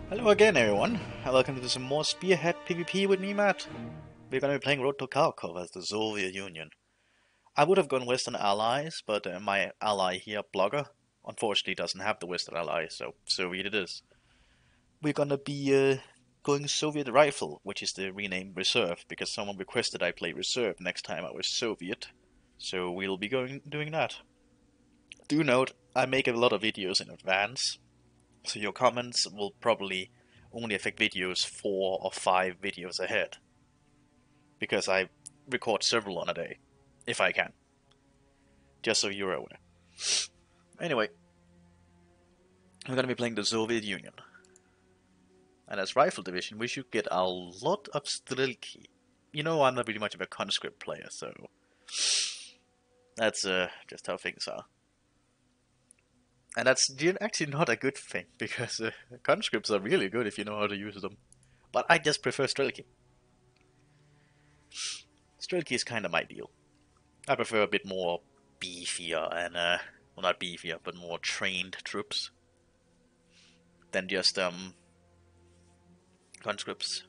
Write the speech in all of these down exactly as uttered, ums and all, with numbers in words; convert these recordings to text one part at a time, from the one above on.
Hello again, everyone, and welcome to some more Spearhead PvP with me, Matt. We're going to be playing Road to Kharkov as the Soviet Union. I would have gone Western Allies, but uh, my ally here, Blogger, unfortunately doesn't have the Western ally, so Soviet it is. We're going to be uh, going Soviet Rifle, which is the renamed Reserve, because someone requested I play Reserve next time I was Soviet, so we'll be going doing that. Do note, I make a lot of videos in advance, so your comments will probably only affect videos four or five videos ahead. Because I record several on a day, if I can. Just so you're aware. Anyway, we're going to be playing the Soviet Union. And as Rifle Division, we should get a lot of Strelki. You know, I'm not really much of a conscript player, so that's uh, just how things are. And that's actually not a good thing, because uh, conscripts are really good if you know how to use them. But I just prefer Strelki. Strelki is kind of my deal. I prefer a bit more beefier and, uh, well, not beefier, but more trained troops than just, um, conscripts.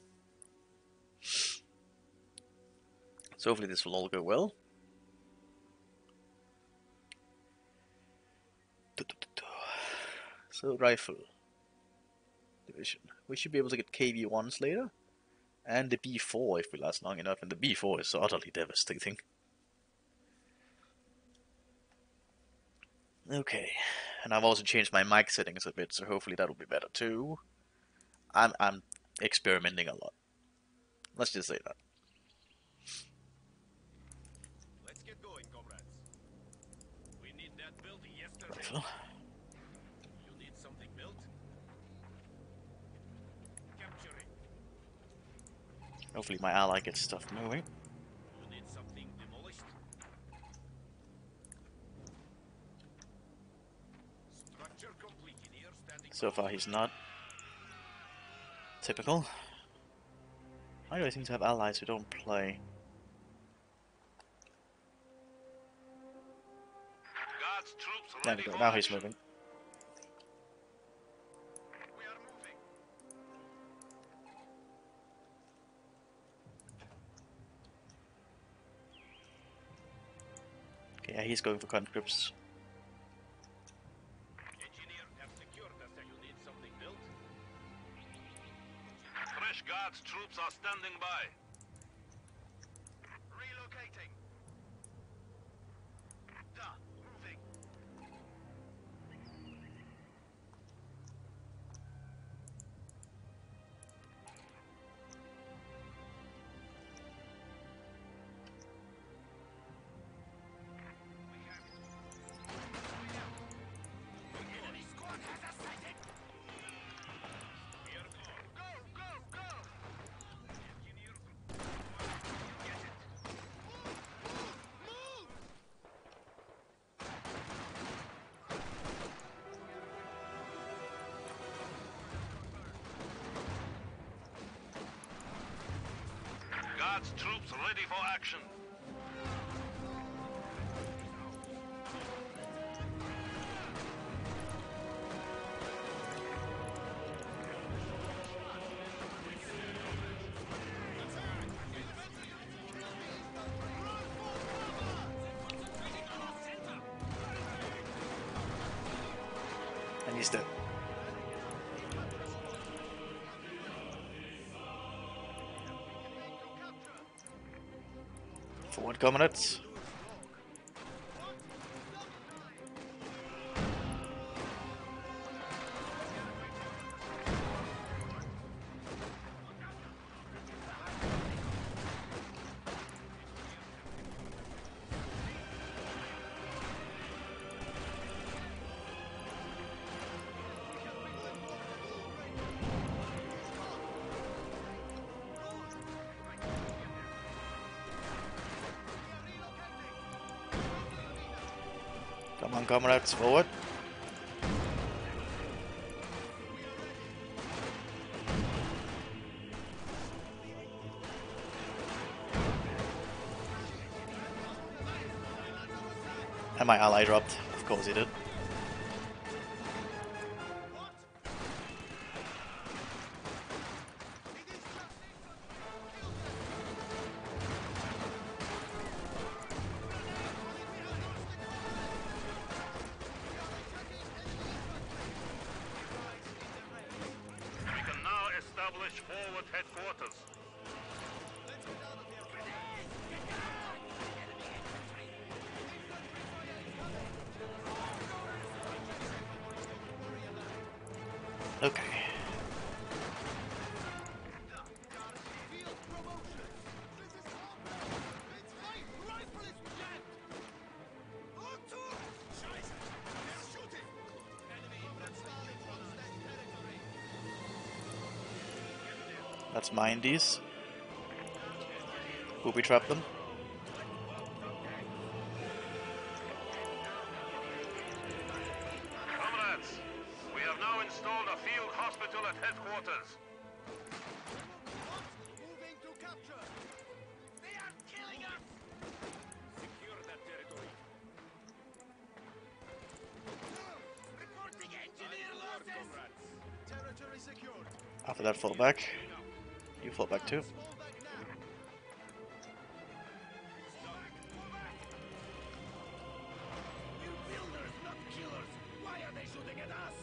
So hopefully this will all go well. So, Rifle Division. We should be able to get K V ones later. And the B four if we last long enough, and the B four is utterly devastating. Okay, and I've also changed my mic settings a bit, so hopefully that'll be better too. I'm I'm experimenting a lot. Let's just say that. Let's get going, comrades. We need that building yesterday. Rifle. You need something built? Capturing. Hopefully my ally gets stuff moving. You need something demolished? Structure complete. Engineer standing So far he's not. Typical. Why do I seem to have allies who don't play? God's troops There we ready go, for now he's action. moving. We are moving. Okay, yeah, he's going for conscripts. Engineer have secured us. You need something built? Fresh Guards troops are standing by. Relocating. Da, moving. We have it. Enemy squad has us sighted. We are gone. Go, go, go! Engineers. Get it. Move, move, move! God's troops ready for action. And he's dead. Forward comrades. Come on, comrades, forward. And my ally dropped. Of course he did. establish forward headquarters. Okay. Let's mine these. Booby trap them. Comrades, we have now installed a field hospital at headquarters. Moving to capture. They are killing us. Secure that territory. Reporting engineer losses. Territory secured. After that, fall back. You fall back too. Fall back now. You builders, not killers. Why are they shooting at us?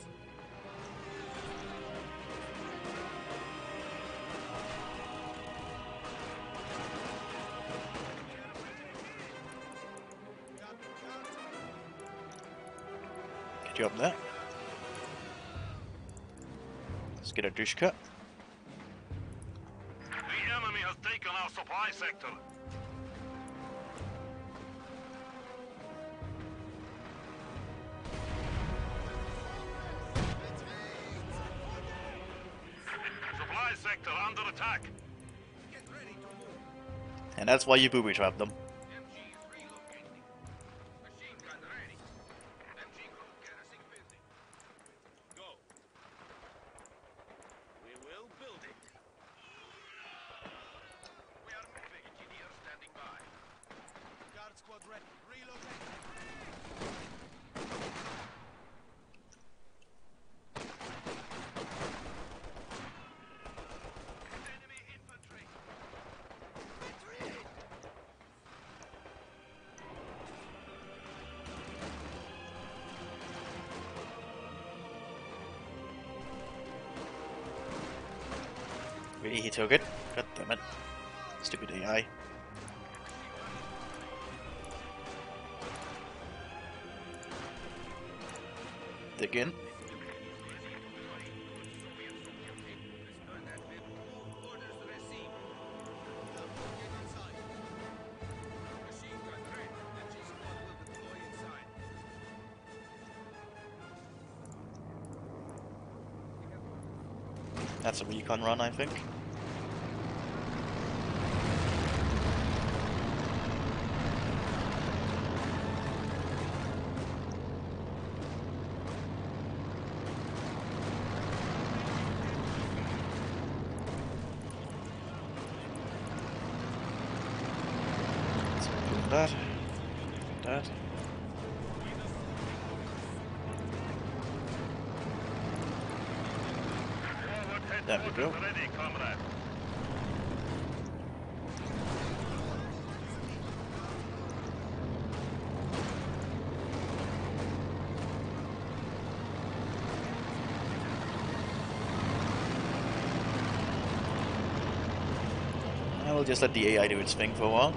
Get you up there. Let's get a douche cut. The enemy has taken our supply sector. Supply sector under attack. Get ready to move. And that's why you booby trap them. M G is relocating. Machine gun ready. M G crew garrisoning building. Go. We will build it. We are moving. Engineer standing by. Guard squad ready. Relocate. Enemy infantry. Retreat. Really, he took it. God damn it. Stupid A I. Dig in. That's a recon run, I think. Let's do that. That. There we go. Ready, comrade. I will just let the A I do its thing for a while.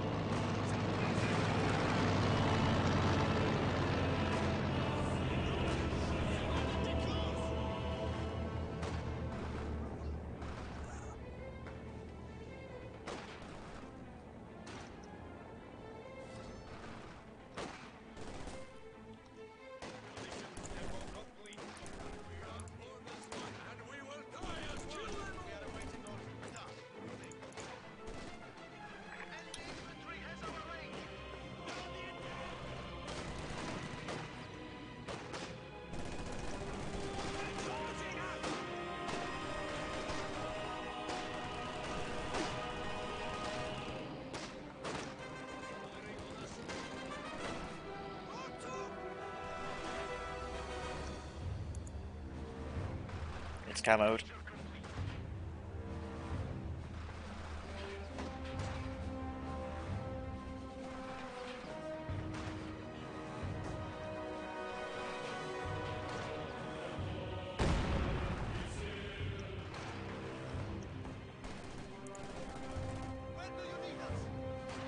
It's camoed.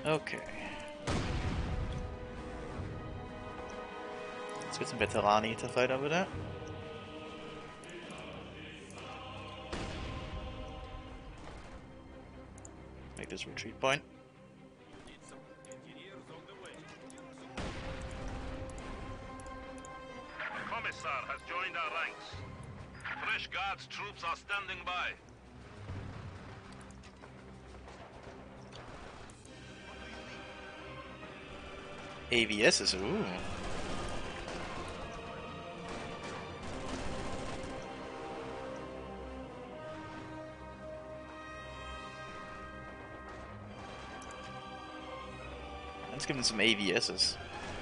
Okay. Let's get some veterani to fight over there. Make this retreat point. Need some engineers on the way. Commissar has joined our ranks. Fresh guards troops are standing by. A V Ss, ooh. Let's give him some A V Ss.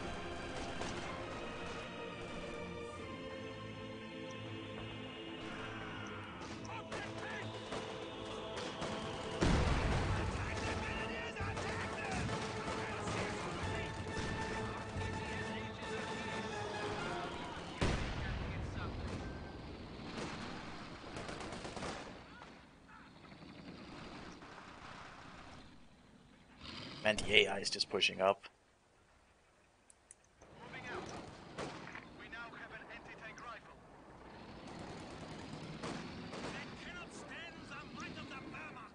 Man, the A I is just pushing up. Moving out. We now have an anti-tank rifle. They cannot stand the might of the Wehrmacht.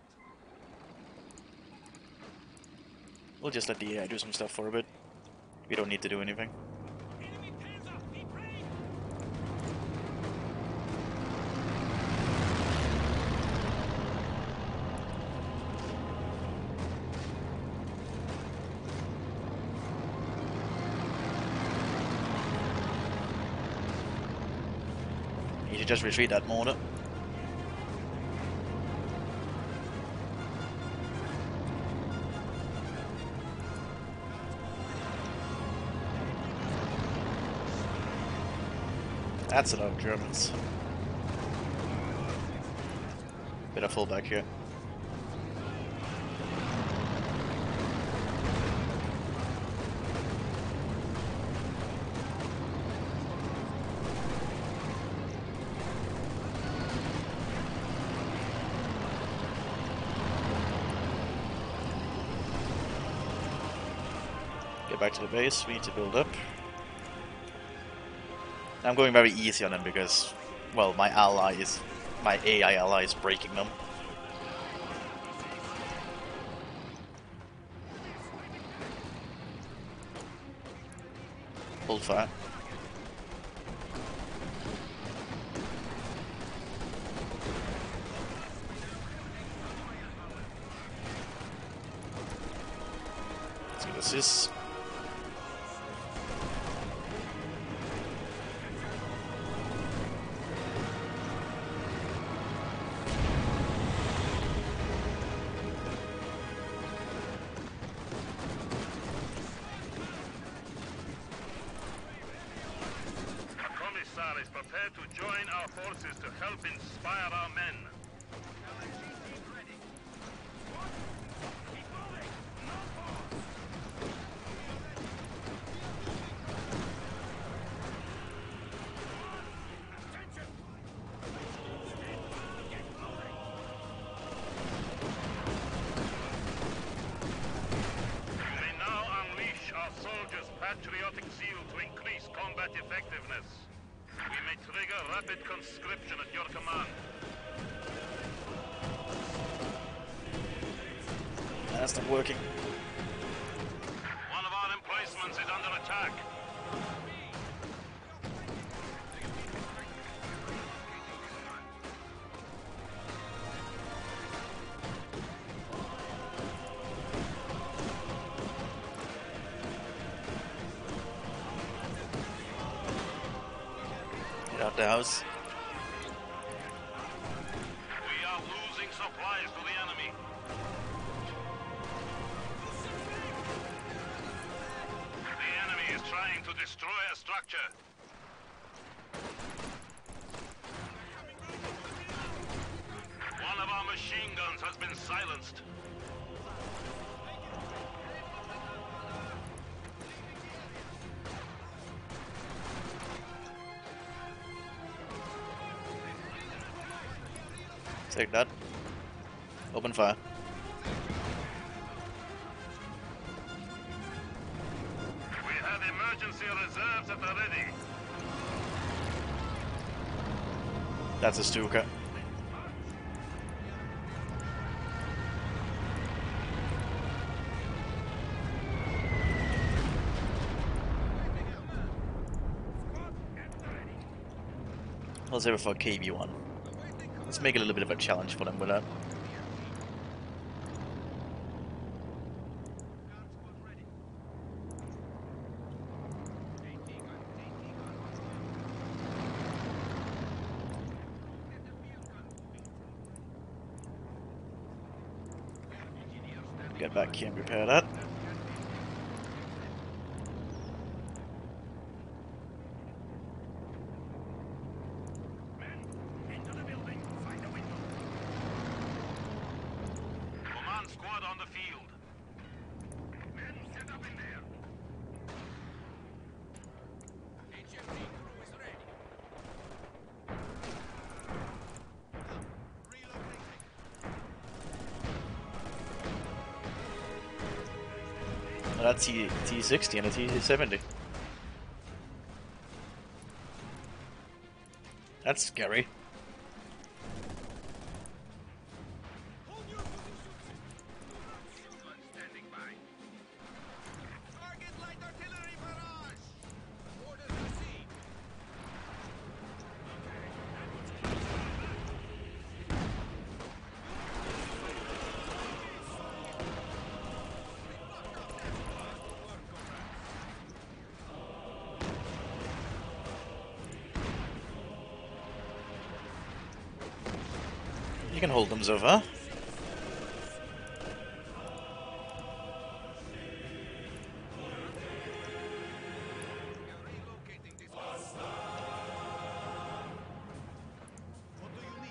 We'll just let the A I do some stuff for a bit. We don't need to do anything. Enemy panzer, be brave. You should just retreat that mortar. That's a lot of Germans. Bit of fullback here. Get back to the base, we need to build up. I'm going very easy on them because, well, my ally is, my A I ally is breaking them. Hold fire. Let's get this. Commissar is prepared to join our forces to help inspire our men. We now unleash our soldiers' patriotic zeal to increase combat effectiveness. We may trigger rapid conscription at your command. That's not working. One of our emplacements is under attack. Get out the house. We are losing supplies to the enemy. The enemy is trying to destroy a structure. One of our machine guns has been silenced. Take that. Open fire. your reserves at the ready. That's a Stuka. I'll save it for K V one. Let's make it a little bit of a challenge for them with that. Get back here and repair that. Command squad on the field. Men, set up in there. H M G crew is ready. Relocating. Well, that's T T sixty and a T seventy. That's scary. Hold your positions. Standing by. Target light artillery barrage. Orders received. You can hold them so far. Relocating this one. What do you need?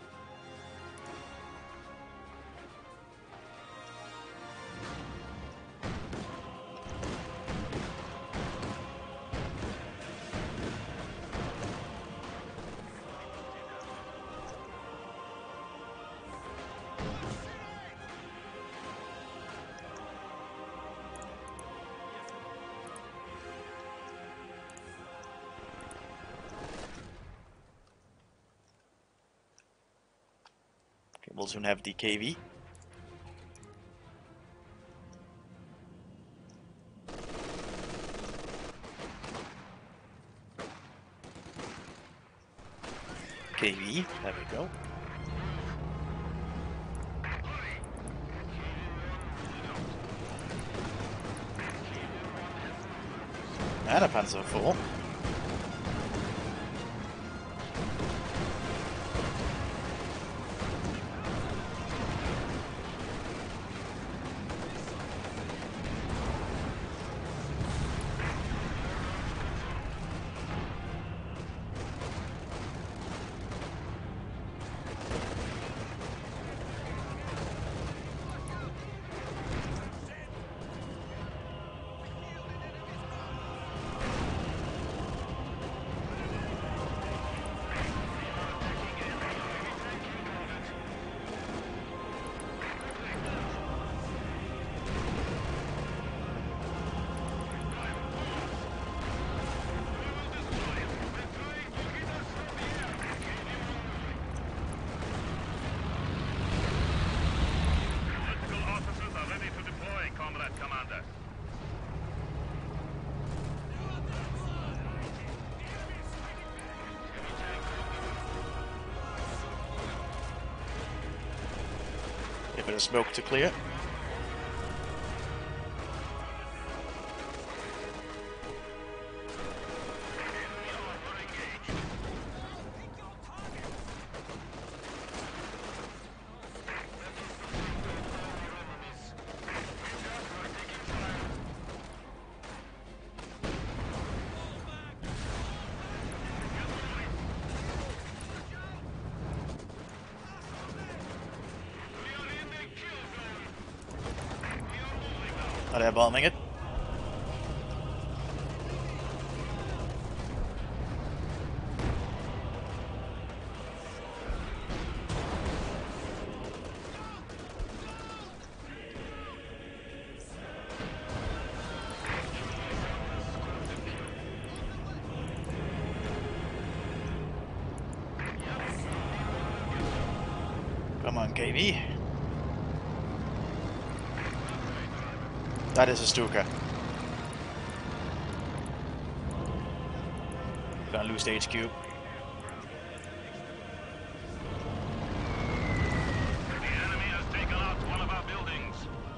Okay, we'll soon have the K V. K V, there we go. And a Panzer four. Political officers are ready to deploy, Comrade Commander. A bit of smoke to clear. Are they bombing it? Come on, K V. That is a Stuka. Gonna lose the H Q. The enemy has taken out one of our buildings.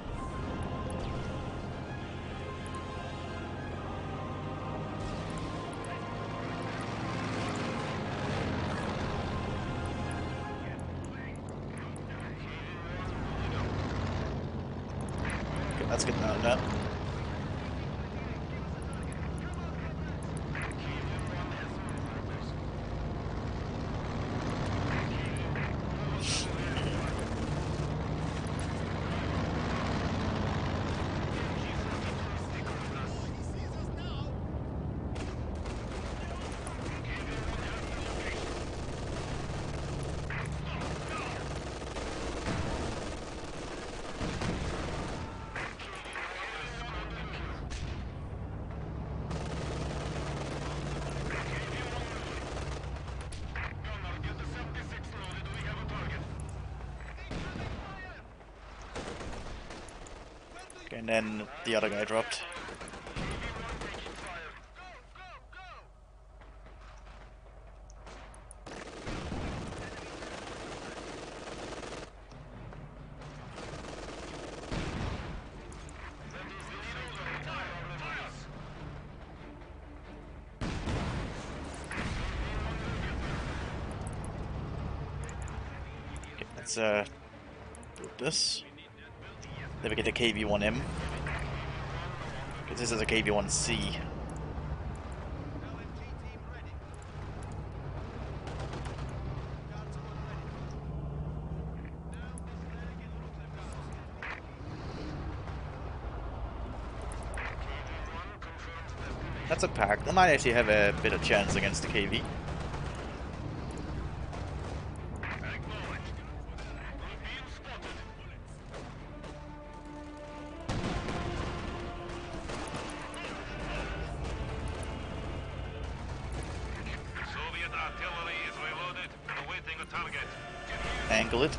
Okay, let's get out of that. Okay, and then the other guy dropped. Okay, let's uh do this. Then we get the K V one M. Because this is a K V one C. That's a pack. They might actually have a bit of chance against the K V. Soviet artillery is reloaded, awaiting a target. Angle it.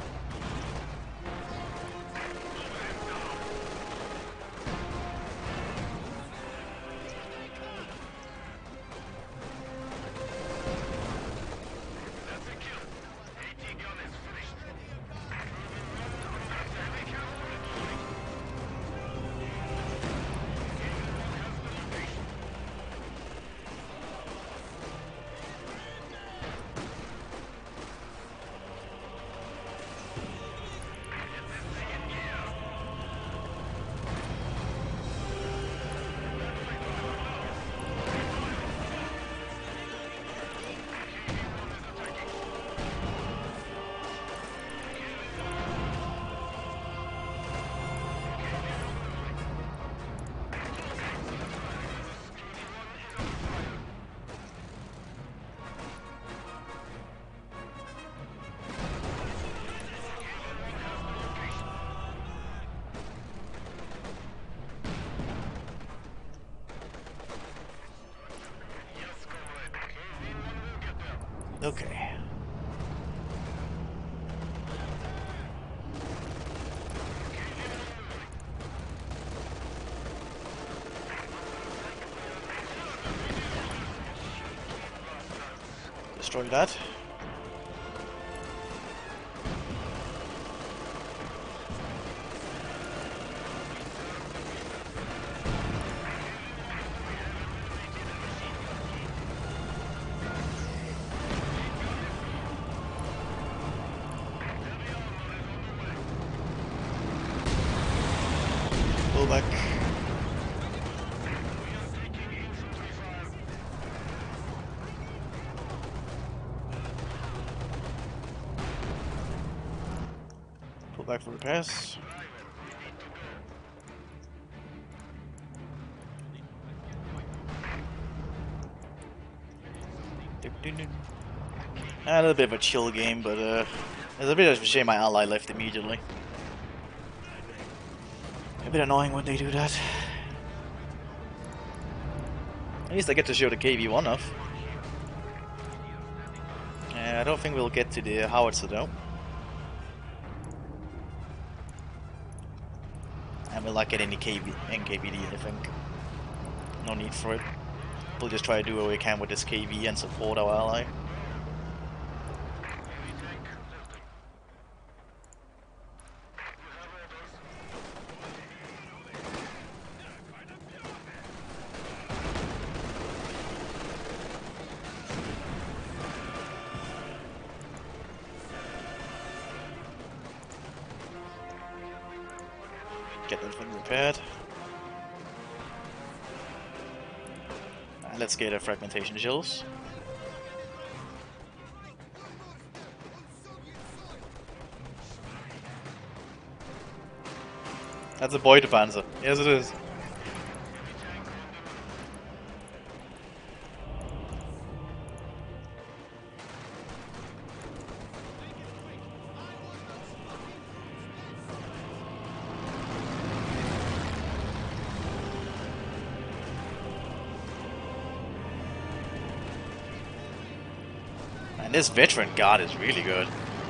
That's a kill. AT gun is finished. Okay. Destroy that. Pull back. Pull back for repairs. A little bit of a chill game, but uh, it's a bit of a shame my ally left immediately. A bit annoying when they do that. At least I get to show the K V one off. Uh, I don't think we'll get to the howitzer though. we'll not get any K V N K V D, I think. No need for it. We'll just try to do what we can with this K V and support our ally. Get everything repaired. And let's get a fragmentation shells. That's a Beute Panzer. Yes, it is. And this veteran guard is really good.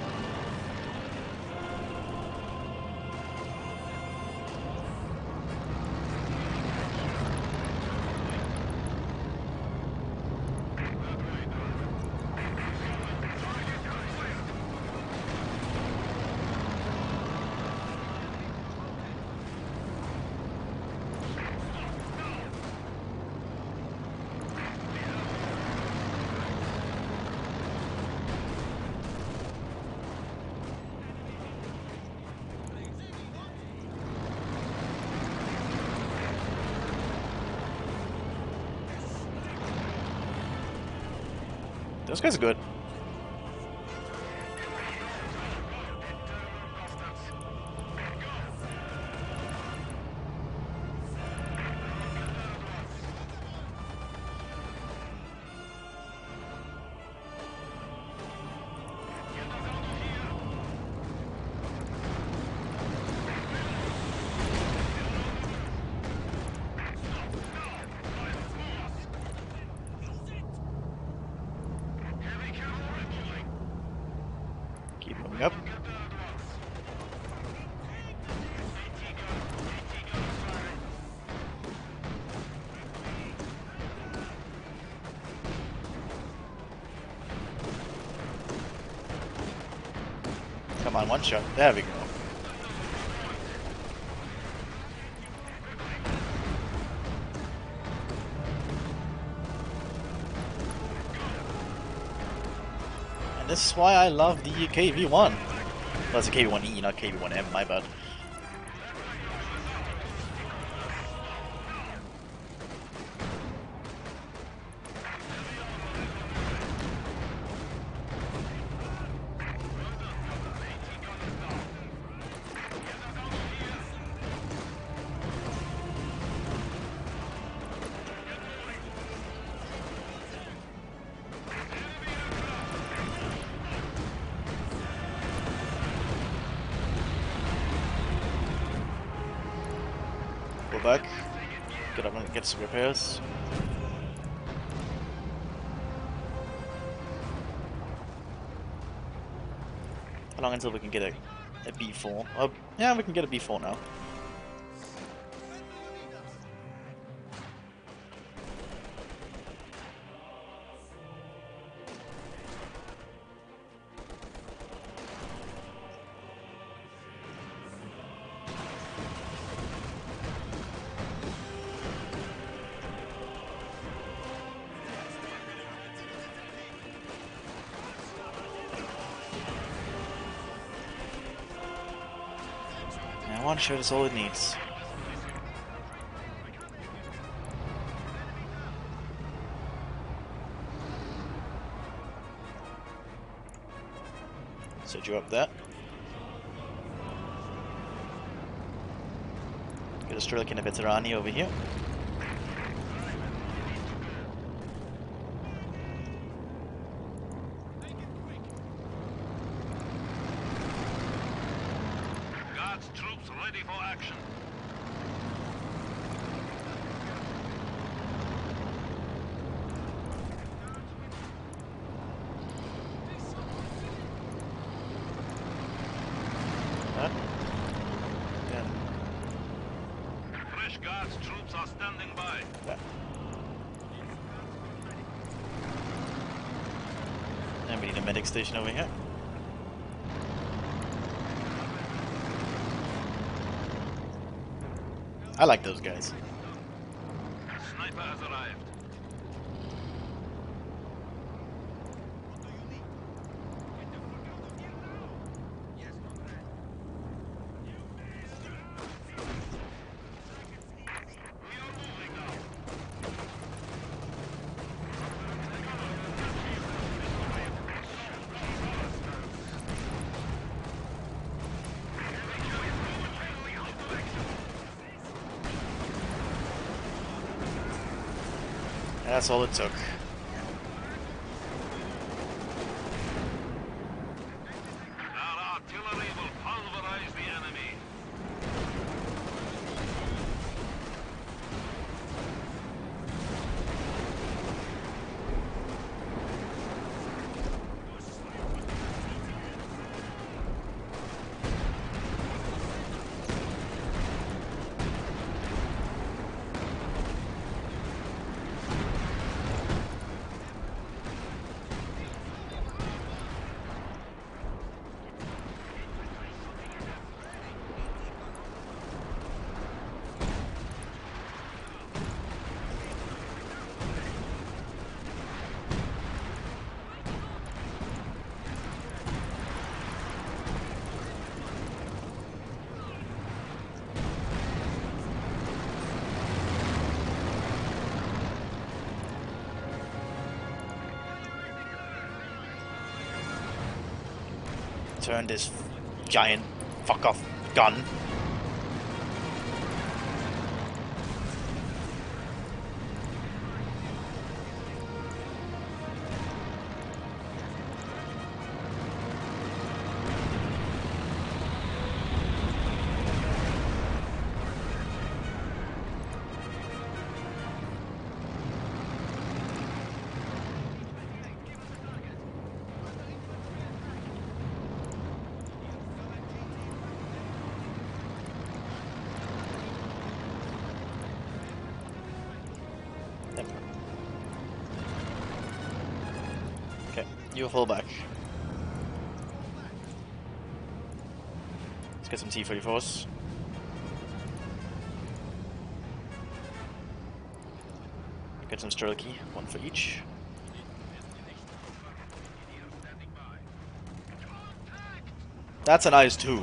Those guys are good. Keep moving up. Come on, one shot. There we go. And this is why I love the K V one. Well, it's a K V one E, not K V one M, my bad. Go back, get up and get some repairs. How long until we can get a, a B four? Oh, yeah, we can get a B four now. One shot is all it needs. Set you up there. Get a Relic and a Veterani over here. Troops ready for action. That. Yeah. Guards troops are standing by. Yeah. And we need a medic station over here. I like those guys. Sniper has arrived. We are moving now. That's all it took. Our artillery will pulverize the enemy. Turn this giant fuck off gun. Okay, you fall back. Let's get some T thirty-fours. Get some Strelky, one for each. That's a nice two.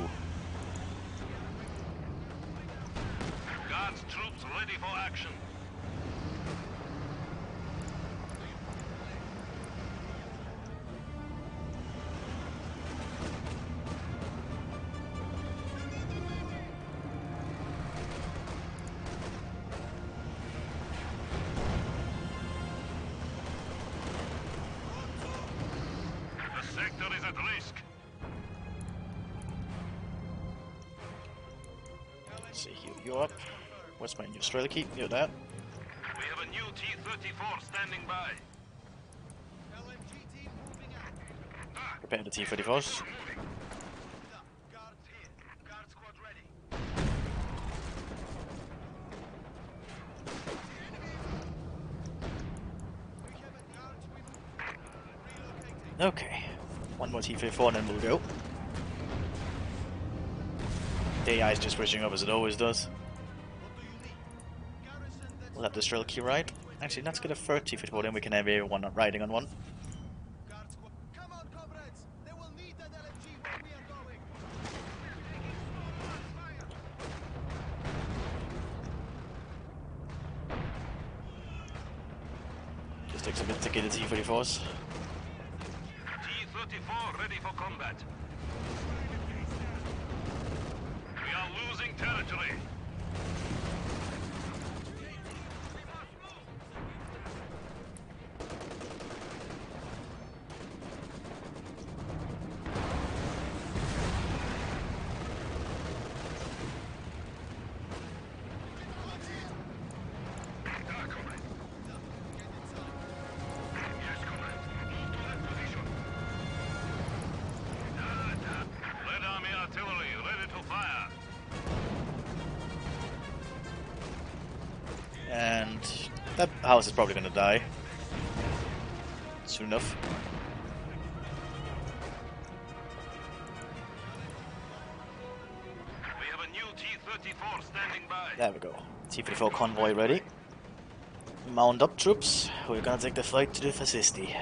Guards troops ready for action. The sector is at risk. Let's see, heal you up. What's my new Strelky? You're that. We have a new T thirty-four standing by. L M G team moving out. Prepare the T thirty-fours. Guards here. Guard squad ready. We have a guards we move. Relocating. Okay. One more T thirty-four and then we'll go. The A I is just switching up as it always does. What do you need? Garrison that's We'll have the Strelky right. Actually, let's get a third T thirty-four, then we can have everyone riding on one. guard squad. Come on, comrades. They will need an L M G where we are going. Just takes a bit to get the T thirty-fours. T thirty-four ready for combat. We are losing territory. Red Army artillery ready to fire. That house is probably gonna die soon enough. We have a new T thirty-four standing by. There we go. T thirty-four convoy ready. Mount up, troops. We're gonna take the fight to the fascisti.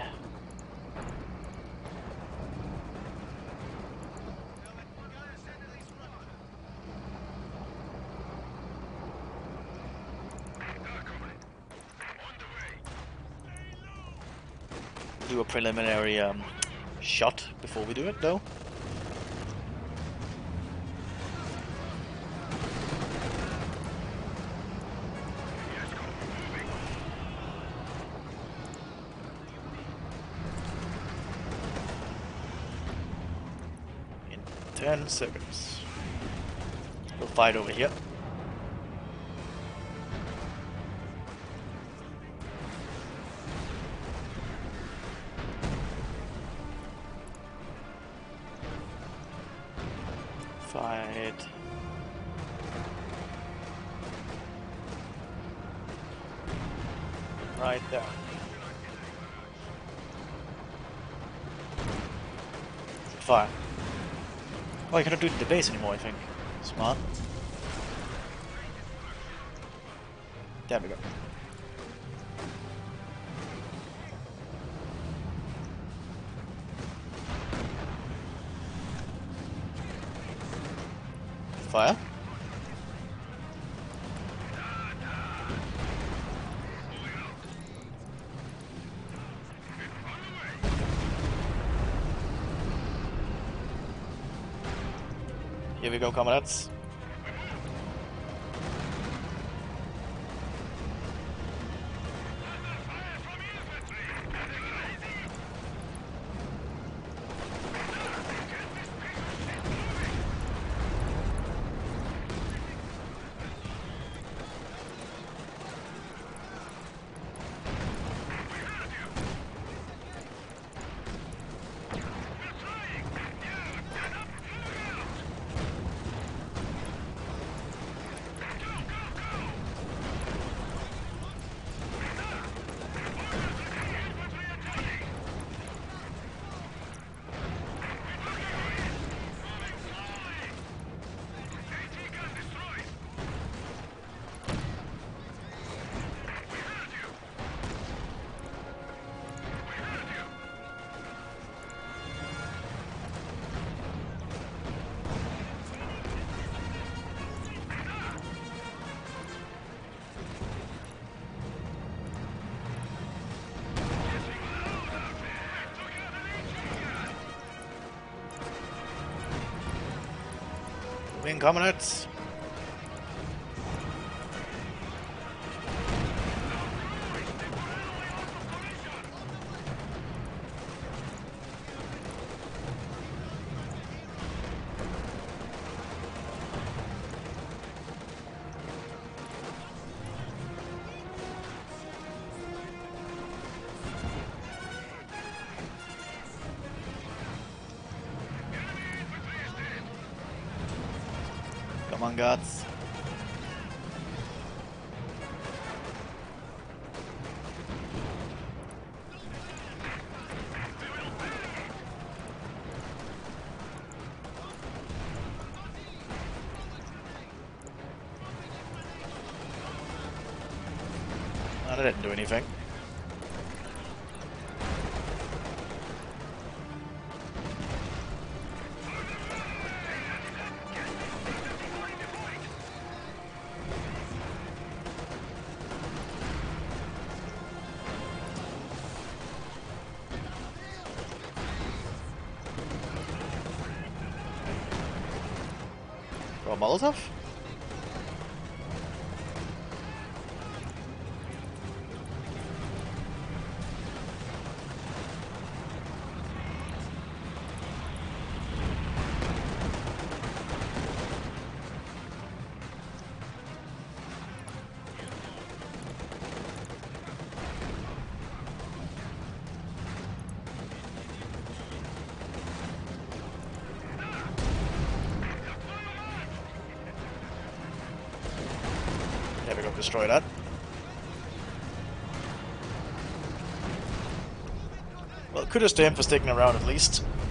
Do a preliminary um, shot before we do it, though. In ten seconds. We'll fight over here. Fight. Right there. Fire. Oh, I cannot do it in the base anymore, I think. Smart. There we go. Fire. Here we go, comrades. Wing comrades. Come on, guards. Oh, that didn't do anything. Throw a Molotov? There we go, destroy that. Well, kudos to him for sticking around at least.